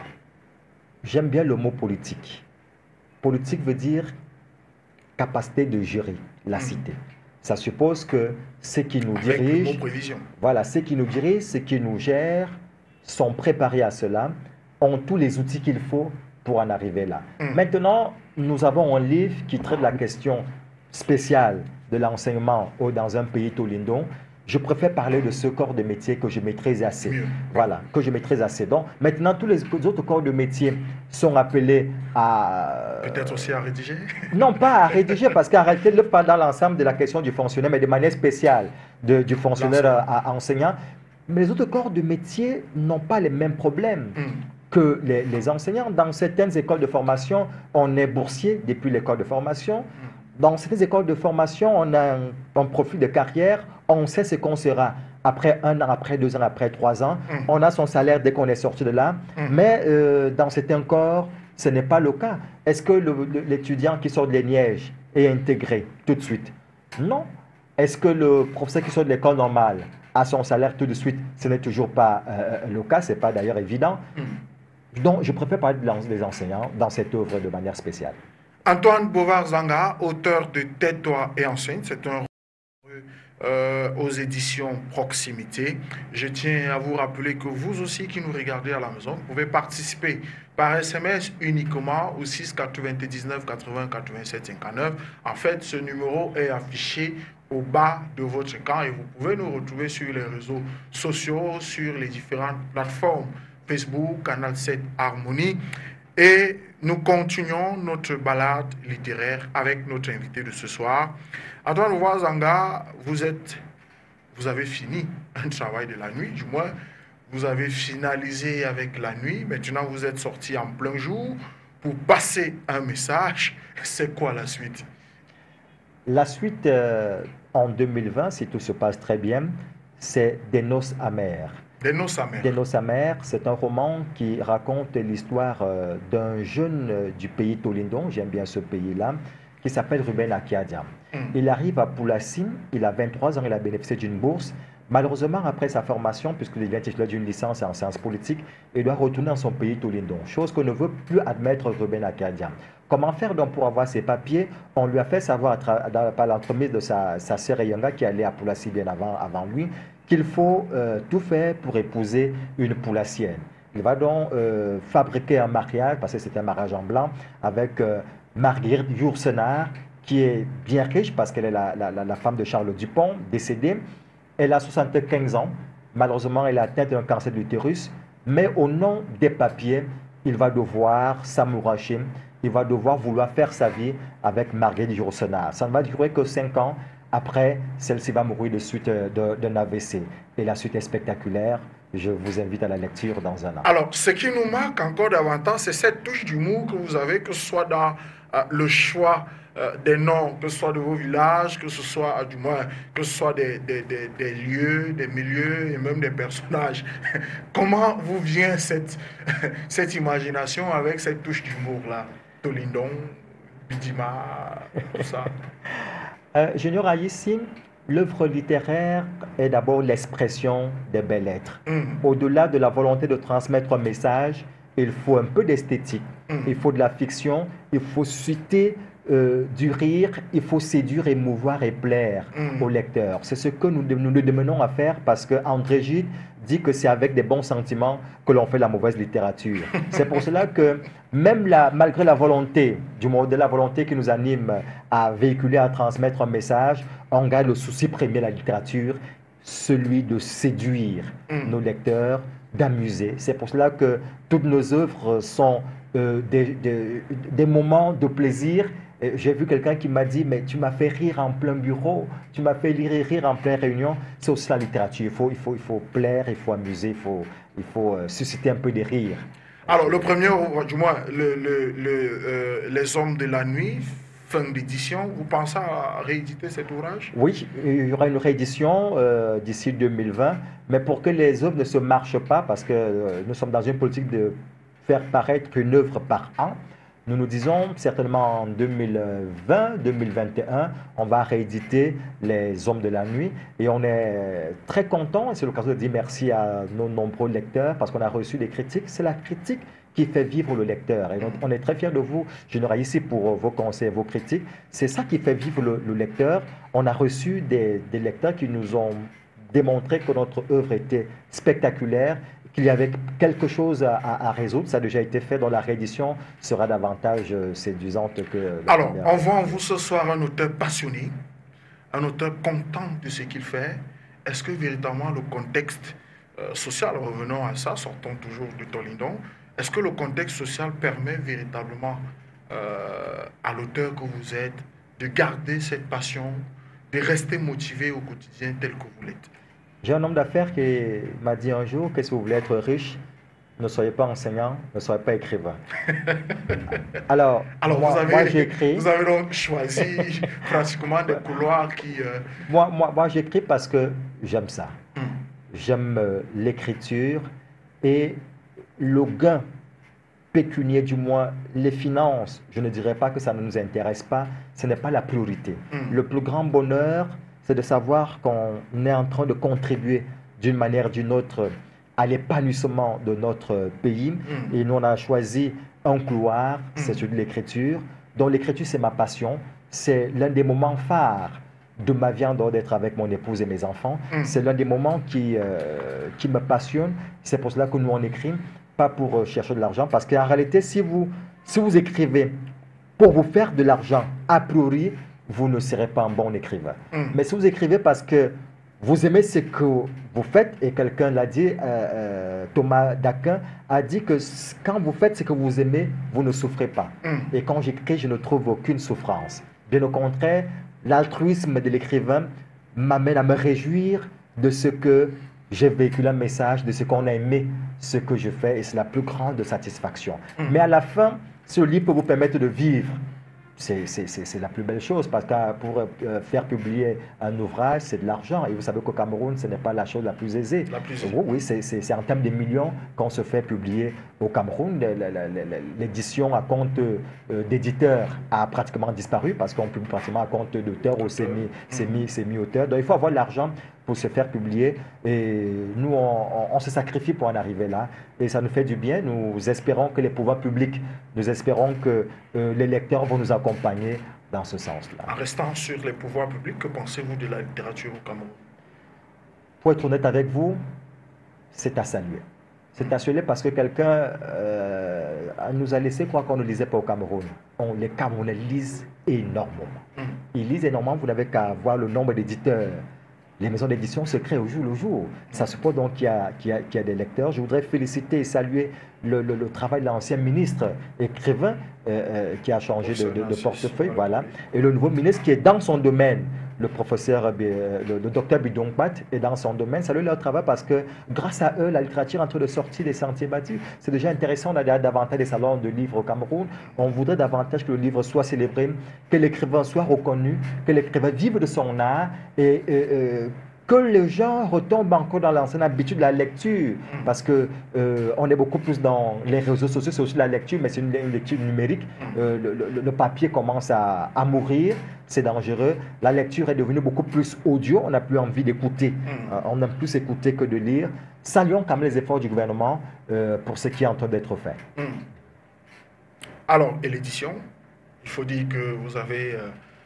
S3: J'aime bien le mot politique. Politique veut dire capacité de gérer la cité. Ça suppose que ceux qui nous dirigent, voilà, ceux qui nous dirigent, ceux qui nous gèrent, sont préparés à cela, ont tous les outils qu'il faut pour en arriver là. Maintenant, nous avons un livre qui traite la question spéciale de l'enseignement dans un pays Tolindon. Je préfère parler de ce corps de métier que je maîtrise assez. Voilà, que je maîtrise assez. Donc, maintenant, tous les autres corps de métier sont appelés à...
S1: Peut-être aussi à rédiger?
S3: Non, pas à rédiger, parce qu'en réalité, pas dans l'ensemble de la question du fonctionnaire, mais de manière spéciale du fonctionnaire enseignant. Mais les autres corps de métier n'ont pas les mêmes problèmes que les enseignants. Dans certaines écoles de formation, on est boursier depuis l'école de formation. Dans certaines écoles de formation, on a un profil de carrière, on sait ce qu'on sera après 1 an, après 2 ans, après 3 ans. On a son salaire dès qu'on est sorti de là. Mais dans certains corps, ce n'est pas le cas. Est-ce que l'étudiant qui sort de l'ENIEJ est intégré tout de suite? Non. Est-ce que le professeur qui sort de l'école normale a son salaire tout de suite? Ce n'est toujours pas le cas, ce n'est pas d'ailleurs évident. Donc, je préfère parler des enseignants dans cette œuvre de manière spéciale.
S1: Antoine Bovar-Zanga, auteur de Tais-toi et enseigne, c'est un aux éditions Proximité. Je tiens à vous rappeler que vous aussi qui nous regardez à la maison, vous pouvez participer par SMS uniquement au 6 99 80 87 59. En fait, ce numéro est affiché au bas de votre écran et vous pouvez nous retrouver sur les réseaux sociaux, sur les différentes plateformes Facebook, Canal 7 Harmonie. Et nous continuons notre balade littéraire avec notre invité de ce soir. Antoine Bovar-Zanga, vous avez fini un travail de la nuit, du moins, vous avez finalisé avec la nuit. Maintenant, vous êtes sorti en plein jour pour passer un message. C'est quoi la suite?
S3: La suite, en 2020, si tout se passe très bien, c'est Des noces amères.
S1: Des noces amères.
S3: Des noces amères, c'est un roman qui raconte l'histoire d'un jeune du pays Tolindon, j'aime bien ce pays-là, qui s'appelle Ruben Akiadiam. Il arrive à Poulassim, il a 23 ans, il a bénéficié d'une bourse. Malheureusement, après sa formation, puisqu'il devient titulaire d'une licence en sciences politiques, il doit retourner dans son pays Tolindon, chose que ne veut plus admettre Ruben Akiadiam. Comment faire donc pour avoir ses papiers? On lui a fait savoir par l'entremise de sa sœur Eyanga, qui allait à Poulassim bien avant lui, qu'il faut tout faire pour épouser une Poulassienne. Il va donc fabriquer un mariage, parce que c'est un mariage en blanc, avec Marguerite Yourcenar, qui est bien riche parce qu'elle est la femme de Charles Dupont, décédée. Elle a 75 ans. Malheureusement, elle est atteinte d'un cancer de l'utérus. Mais au nom des papiers, il va devoir s'amouracher. Il va devoir vouloir faire sa vie avec Marguerite Yourcenar. Ça ne va durer que 5 ans. Après, celle-ci va mourir de suite d'un AVC. Et la suite est spectaculaire. Je vous invite à la lecture dans un an.
S1: Alors, ce qui nous marque encore davantage, c'est cette touche d'humour que vous avez, que ce soit dans le choix des noms, que ce soit de vos villages, que ce soit, du moins, que ce soit des lieux, des milieux et même des personnages. Comment vous vient cette imagination avec cette touche d'humour-là? Tolindon, Bidima, tout ça.
S3: Junior Aïssi, l'œuvre littéraire est d'abord l'expression des belles lettres. Au-delà de la volonté de transmettre un message, il faut un peu d'esthétique, il faut de la fiction, il faut susciter du rire, il faut séduire, émouvoir et plaire au lecteur. C'est ce que nous nous demenons à faire parce que André Gide dit que c'est avec des bons sentiments que l'on fait la mauvaise littérature. C'est pour cela que même malgré la volonté, de la volonté qui nous anime à véhiculer, à transmettre un message, on garde le souci premier de la littérature, celui de séduire nos lecteurs, d'amuser. C'est pour cela que toutes nos œuvres sont des moments de plaisir. J'ai vu quelqu'un qui m'a dit, mais tu m'as fait rire en plein bureau, tu m'as fait rire en pleine réunion. C'est aussi la littérature. Il faut plaire, il faut amuser, il faut susciter un peu de rire.
S1: Alors, le premier, du moins, Les Hommes de la Nuit, fin d'édition, vous pensez à rééditer cet ouvrage?
S3: Oui, il y aura une réédition d'ici 2020, mais pour que les œuvres ne se marchent pas, parce que nous sommes dans une politique de faire paraître une œuvre par an, nous nous disons certainement en 2020, 2021, on va rééditer Les Hommes de la Nuit et on est très content, et c'est l'occasion de dire merci à nos nombreux lecteurs parce qu'on a reçu des critiques. C'est la critique qui fait vivre le lecteur. Et donc, on est très fiers de vous, Junior Aïssi, pour vos conseils, vos critiques. C'est ça qui fait vivre le lecteur. On a reçu des lecteurs qui nous ont démontré que notre œuvre était spectaculaire, qu'il y avait quelque chose à résoudre. Ça a déjà été fait, dans la réédition sera davantage séduisante que...
S1: Alors, on voit en vous ce soir un auteur passionné, un auteur content de ce qu'il fait. Est-ce que véritablement le contexte social, revenons à ça, sortons toujours de Tolindon, est-ce que le contexte social permet véritablement à l'auteur que vous êtes de garder cette passion, de rester motivé au quotidien tel que vous l'êtes?
S3: J'ai un homme d'affaires qui m'a dit un jour, qu'est-ce que vous voulez être riche? Ne soyez pas enseignant, ne soyez pas écrivain. Alors moi j'écris.
S1: Vous avez donc choisi pratiquement des couloirs qui...
S3: Moi j'écris parce que j'aime ça. J'aime l'écriture et le gain pécunier, du moins les finances. Je ne dirais pas que ça ne nous intéresse pas, ce n'est pas la priorité. Le plus grand bonheur, c'est de savoir qu'on est en train de contribuer d'une manière ou d'une autre à l'épanouissement de notre pays. Et nous, on a choisi un couloir, c'est celui de l'écriture. Donc l'écriture, c'est ma passion. C'est l'un des moments phares de ma vie en dehors d'être avec mon épouse et mes enfants. C'est l'un des moments qui me passionne. C'est pour cela que nous, on écrit, pas pour chercher de l'argent. Parce qu'en réalité, si vous écrivez pour vous faire de l'argent, a priori, vous ne serez pas un bon écrivain. Mais si vous écrivez parce que vous aimez ce que vous faites, et quelqu'un l'a dit, Thomas d'Aquin a dit que quand vous faites ce que vous aimez, vous ne souffrez pas. Et quand j'écris, je ne trouve aucune souffrance. Bien au contraire, l'altruisme de l'écrivain m'amène à me réjouir de ce que j'ai véhiculé un message, de ce qu'on a aimé, ce que je fais, et c'est la plus grande satisfaction. Mais à la fin, ce livre peut vous permettre de vivre. C'est la plus belle chose parce que pour faire publier un ouvrage, c'est de l'argent. Et vous savez qu'au Cameroun, ce n'est pas la chose la plus aisée. Oui, c'est en termes de millions qu'on se fait publier au Cameroun. L'édition à compte d'éditeurs a pratiquement disparu parce qu'on publie pratiquement à compte d'auteurs ou semi-auteurs. Donc il faut avoir de l'argent pour se faire publier. Et nous, on se sacrifie pour en arriver là. Et ça nous fait du bien. Nous espérons que les pouvoirs publics, nous espérons que les lecteurs vont nous accompagner dans ce sens-là.
S1: En restant sur les pouvoirs publics, que pensez-vous de la littérature au Cameroun?
S3: Pour être honnête avec vous, c'est à saluer. C'est harcelé parce que quelqu'un nous a laissé croire qu'on ne lisait pas au Cameroun. Les Camerounais lisent énormément. Ils lisent énormément, vous n'avez qu'à voir le nombre d'éditeurs. Les maisons d'édition se créent au jour le jour. Ça suppose donc qu'il y a des lecteurs. Je voudrais féliciter et saluer le travail de l'ancien ministre écrivain qui a changé de portefeuille. Voilà. Et le nouveau ministre qui est dans son domaine, le professeur, le docteur Bidongpat est dans son domaine. Salut leur travail parce que grâce à eux, la littérature est en train de sortir des sentiers battus. C'est déjà intéressant, on a davantage des salons de livres au Cameroun. On voudrait davantage que le livre soit célébré, que l'écrivain soit reconnu, que l'écrivain vive de son art et que les gens retombent encore dans l'ancienne habitude de la lecture, parce que on est beaucoup plus dans les réseaux sociaux, c'est aussi la lecture, mais c'est une lecture numérique. Le papier commence à mourir, c'est dangereux. La lecture est devenue beaucoup plus audio, on n'a plus envie d'écouter, on aime plus écouter que de lire. Saluons quand même les efforts du gouvernement pour ce qui est en train d'être fait.
S1: Alors, et l'édition, il faut dire que vous avez...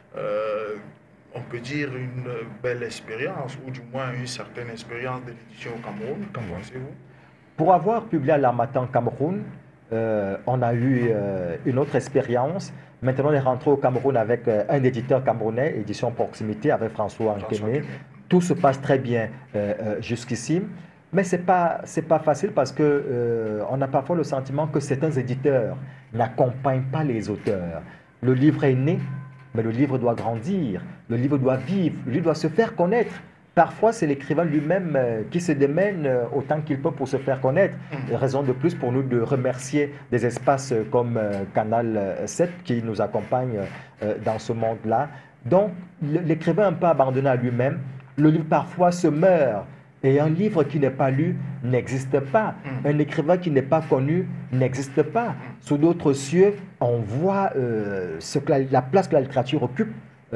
S1: on peut dire une belle expérience, ou du moins une certaine expérience de l'édition au Cameroun. Qu'en pensez-vous?
S3: Pour avoir publié à l'Harmattan Cameroun, on a eu une autre expérience. Maintenant, on est rentré au Cameroun avec un éditeur camerounais, édition Proximité, avec François Nkeme. Tout se passe très bien jusqu'ici. Mais ce n'est pas facile parce qu'on a parfois le sentiment que certains éditeurs n'accompagnent pas les auteurs. Le livre est né, mais le livre doit grandir, le livre doit vivre, le livre doit se faire connaître. Parfois, c'est l'écrivain lui-même qui se démène autant qu'il peut pour se faire connaître. Raison de plus pour nous de remercier des espaces comme Canal 7 qui nous accompagnent dans ce monde-là. Donc, l'écrivain un peu abandonné à lui-même, le livre parfois se meurt. Et un livre qui n'est pas lu n'existe pas. Un écrivain qui n'est pas connu n'existe pas. Sous d'autres cieux, on voit la place que la littérature occupe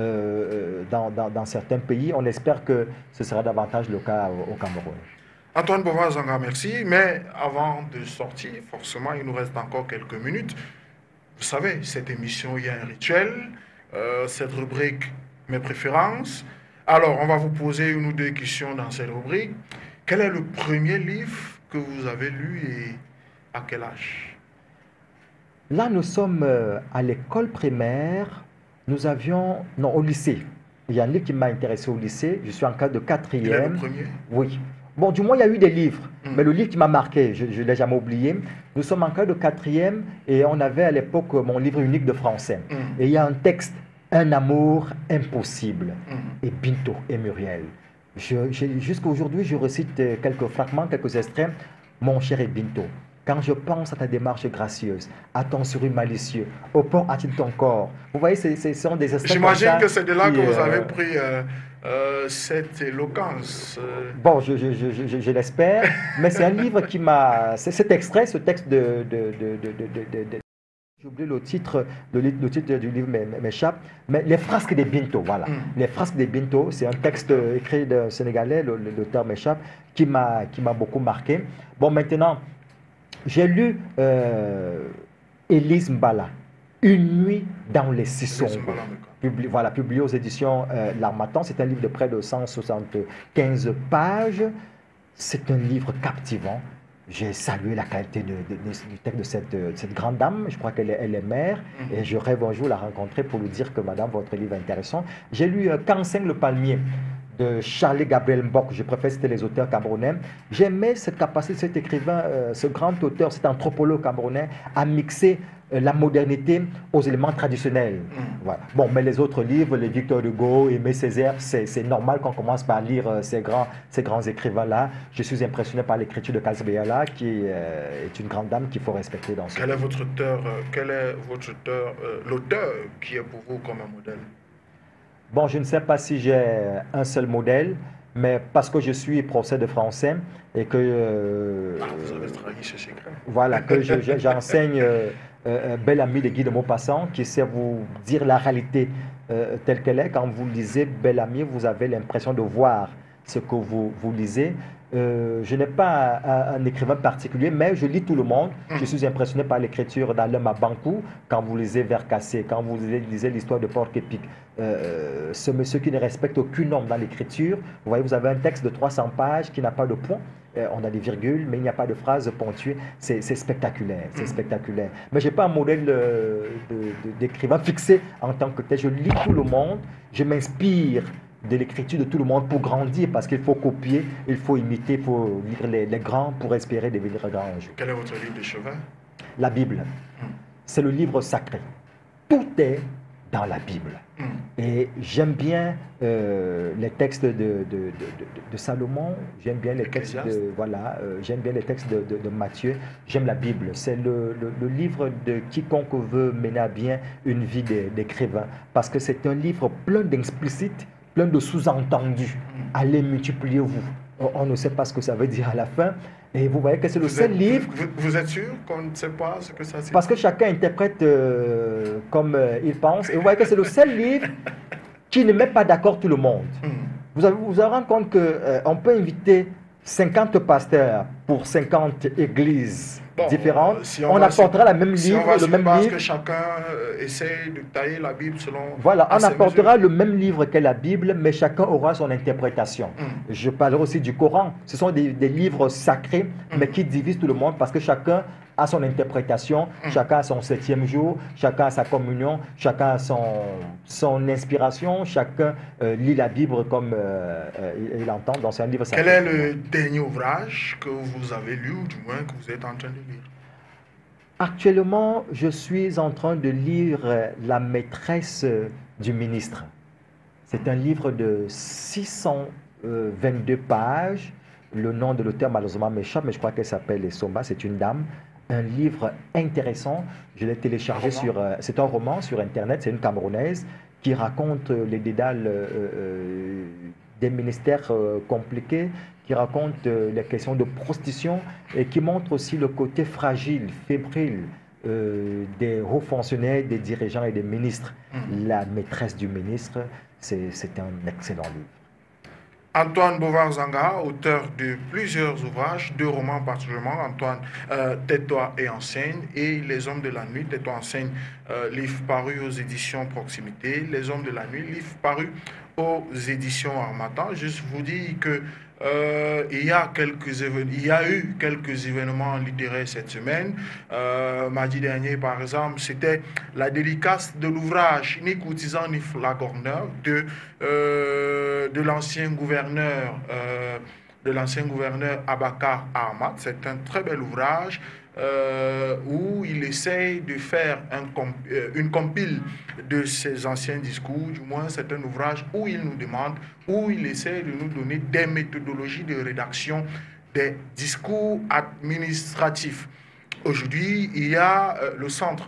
S3: dans certains pays. On espère que ce sera davantage le cas au Cameroun.
S1: Antoine Bovazanga, merci. Mais avant de sortir, forcément, il nous reste encore quelques minutes. Vous savez, cette émission, il y a un rituel. Cette rubrique, mes préférences. Alors, on va vous poser une ou deux questions dans cette rubrique. Quel est le premier livre que vous avez lu et à quel âge?
S3: Là, nous sommes à l'école primaire. Nous avions... Non, au lycée. Il y a un livre qui m'a intéressé au lycée. Je suis en classe de 4e.
S1: Il est le premier?
S3: Oui. Bon, du moins, il y a eu des livres. Mais le livre qui m'a marqué, je ne l'ai jamais oublié. Nous sommes en classe de 4e et on avait à l'époque mon livre unique de français. Et il y a un texte. Un amour impossible. Et Binto et Muriel. Jusqu'à aujourd'hui, je recite quelques fragments, quelques extraits. Mon cher Binto, quand je pense à ta démarche gracieuse, à ton sourire malicieux, au port hâtif de ton corps. Vous voyez, ce sont des extraits.
S1: J'imagine que c'est de là que vous avez pris cette éloquence.
S3: Bon, je l'espère. Mais c'est un livre qui m'a... Cet extrait, ce texte j'ai oublié le titre du livre m'échappe, mais les frasques des Binto, voilà. Les frasques des Binto, c'est un texte écrit de Sénégalais, l'auteur m'échappe, qui m'a beaucoup marqué. Bon, maintenant, j'ai lu Élise Mbala, Une nuit dans les Sissongo, publié aux éditions L'Harmattan. C'est un livre de près de 175 pages. C'est un livre captivant. J'ai salué la qualité du texte de cette grande dame. Je crois qu'elle est mère. Et je rêve un jour la rencontrer pour lui dire que madame, votre livre est intéressant. J'ai lu Kanseng le Palmier de Charles Gabriel Mbok. Je préfère citer les auteurs camerounais. J'aimais cette capacité de cet écrivain, ce grand auteur, cet anthropologue camerounais, à mixer la modernité aux éléments traditionnels. Voilà. Bon, mais les autres livres, les Victor Hugo, Aimé Césaire, c'est normal qu'on commence par lire ces grands écrivains-là. Je suis impressionné par l'écriture de Kalsbeyala, qui est une grande dame qu'il faut respecter dans ce
S1: Quel est votre auteur, l'auteur qui est pour vous comme un modèle?
S3: Bon, je ne sais pas si j'ai un seul modèle, mais parce que je suis professeur de français et que...
S1: vous avez trahi ce secret.
S3: Voilà, que j'enseigne Bel-Ami de Guy de Maupassant, qui sait vous dire la réalité telle qu'elle est. Quand vous lisez Bel-Ami, vous avez l'impression de voir ce que vous lisez. Je n'ai pas un écrivain particulier, mais je lis tout le monde. Je suis impressionné par l'écriture d'Alain Mabankou, quand vous lisez Vercassé, quand vous lisez l'histoire de Porc-Épic. Ce monsieur qui ne respecte aucune norme dans l'écriture. Vous voyez, vous avez un texte de 300 pages qui n'a pas de point, on a des virgules, mais il n'y a pas de phrases ponctuées. C'est spectaculaire, c'est spectaculaire. Mais je n'ai pas un modèle d'écrivain fixé en tant que tel. Je lis tout le monde, je m'inspire de l'écriture de tout le monde pour grandir, parce qu'il faut copier, il faut imiter, il faut lire les grands pour espérer devenir grand un jour.
S1: Quel est votre livre de chevet?
S3: La Bible, c'est le livre sacré. Tout est dans la Bible. Et j'aime bien les textes de Salomon, j'aime bien les textes j'aime bien les textes de Matthieu, j'aime la Bible. C'est le livre de quiconque veut mener à bien une vie d'écrivain, parce que c'est un livre plein d'explicites, plein de sous-entendus. Allez, multipliez-vous. On ne sait pas ce que ça veut dire à la fin. Et vous voyez que c'est le seul livre...
S1: Vous êtes sûr qu'on ne sait pas ce que ça signifie?
S3: Parce que chacun interprète comme il pense. Et vous voyez que c'est le seul livre qui ne met pas d'accord tout le monde. Vous vous rendez compte qu'on peut inviter 50 pasteurs pour 50 églises différentes.
S1: Si
S3: on apportera la même livre, le même
S1: parce
S3: livre.
S1: que chacun essaie de tailler la Bible selon...
S3: Voilà, on apportera le même livre qu'est la Bible, mais chacun aura son interprétation. Je parlerai aussi du Coran. Ce sont des livres sacrés, mais qui divisent tout le monde parce que chacun a son interprétation, chacun a son 7e jour, chacun a sa communion, chacun a son inspiration, chacun lit la Bible comme il entend dans un livre sacré.
S1: Quel est le dernier ouvrage que vous avez lu, ou du moins que vous êtes en train de lire?
S3: Actuellement, je suis en train de lire La maîtresse du ministre. C'est un livre de 622 pages. Le nom de l'auteur malheureusement m'échappe, mais je crois qu'elle s'appelle Somba, c'est une dame. Un livre intéressant, je l'ai téléchargé c'est un roman sur Internet, c'est une Camerounaise qui raconte les dédales des ministères compliqués, qui raconte les questions de prostitution et qui montre aussi le côté fragile, fébrile des hauts fonctionnaires, des dirigeants et des ministres. La maîtresse du ministre, c'est un excellent livre.
S1: Antoine Bovar-Zanga, auteur de plusieurs ouvrages, 2 romans particulièrement, Antoine, Tais-toi et enseigne, et Les Hommes de la Nuit, Tais-toi enseigne, livre paru aux éditions Proximité, Les Hommes de la Nuit, livre paru aux éditions Harmattan. Juste vous dire que il y a eu quelques événements littéraires cette semaine. Mardi dernier, par exemple, c'était la dédicace de l'ouvrage Ni courtisan ni flagorneur de l'ancien gouverneur Abakar Ahmad. C'est un très bel ouvrage où il essaye de faire une compile de ses anciens discours. Du moins, c'est un ouvrage où il nous demande, où il essaie de nous donner des méthodologies de rédaction des discours administratifs. Aujourd'hui, il y a le centre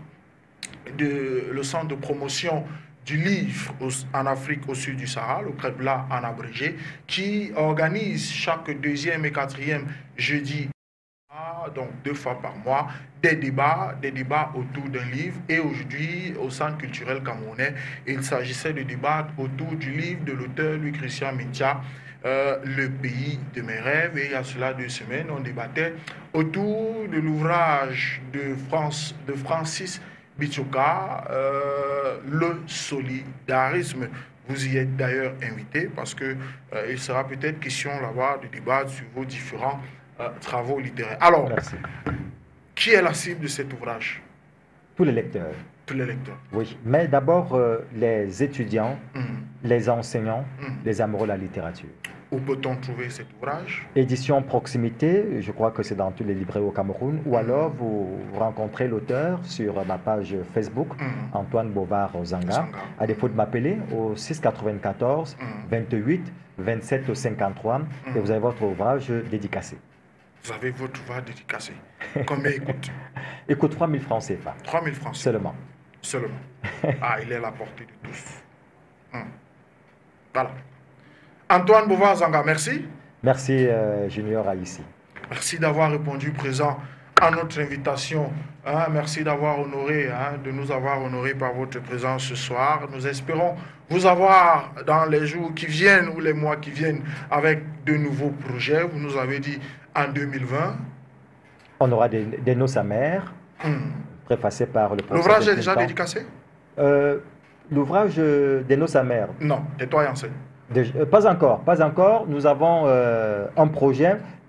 S1: de promotion du livre en Afrique au sud du Sahara, le CREPLA en abrégé, qui organise chaque 2e et 4e jeudi, donc 2 fois par mois, des débats autour d'un livre. Et aujourd'hui, au Centre culturel camerounais, il s'agissait de débattre autour du livre de l'auteur Louis-Christian Mintia, Le pays de mes rêves. Et il y a cela 2 semaines, on débattait autour de l'ouvrage de Francis Bichoka, Le solidarisme. Vous y êtes d'ailleurs invité parce que il sera peut-être question là-bas de débattre sur vos différents travaux littéraires. Alors,
S3: merci.
S1: Qui est la cible de cet ouvrage?
S3: Tous les lecteurs.
S1: Tous les lecteurs.
S3: Oui, mais d'abord les étudiants, les enseignants, les amoureux de la littérature.
S1: Où peut-on trouver cet ouvrage?
S3: Édition Proximité, je crois que c'est dans tous les librairies au Cameroun, ou alors vous rencontrez l'auteur sur ma page Facebook, Antoine Bovar-Zanga, à défaut de m'appeler au 694 28 27 53 et vous avez votre ouvrage dédicacé.
S1: Vous avez votre ouvrage dédicacé. Combien écoute?
S3: Écoute 3 000 francs CFA.
S1: 3 000 francs
S3: Seulement.
S1: Seulement. Ah, il est à la portée de tous. Voilà. Antoine Bovar-Zanga, merci.
S3: Merci Junior Haïssi.
S1: Merci d'avoir répondu présent à notre invitation. Merci d'avoir honoré, de nous avoir honoré par votre présence ce soir. Nous espérons vous avoir dans les jours qui viennent ou les mois qui viennent avec de nouveaux projets. Vous nous avez dit en 2020.
S3: On aura des noces amères, préfacées par le professeur.
S1: L'ouvrage est déjà dédicacé?
S3: L'ouvrage des noces amères.
S1: Non, Tais-toi et enseigne.
S3: Pas encore. Nous avons un projet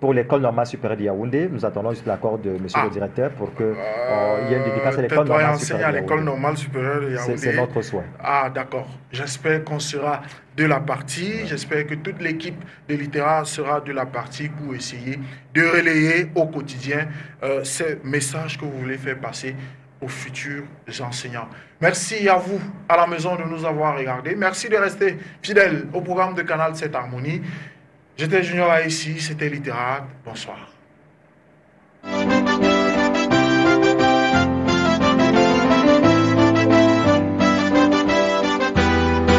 S3: pour l'école normale supérieure de Yaoundé. Nous attendons juste l'accord de monsieur le directeur pour qu'il y ait une dédicace à l'école normale supérieure de Yaoundé.
S1: À l'école normale supérieure de Yaoundé.
S3: C'est notre souhait.
S1: Ah, d'accord. J'espère qu'on sera de la partie. Ouais. J'espère que toute l'équipe de Littéra sera de la partie pour essayer de relayer au quotidien ces messages que vous voulez faire passer aux futurs enseignants. Merci à vous, à la maison, de nous avoir regardés. Merci de rester fidèles au programme de Canal 7 Harmonie. J'étais Junior là ici, c'était Littéra. Bonsoir.